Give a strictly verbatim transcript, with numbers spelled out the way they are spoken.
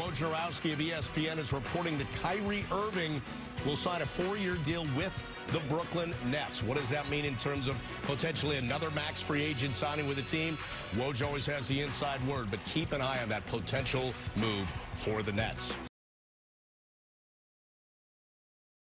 Wojnarowski of E S P N is reporting that Kyrie Irving will sign a four-year deal with the Brooklyn Nets. What does that mean in terms of potentially another max free agent signing with the team? Woj always has the inside word, but keep an eye on that potential move for the Nets.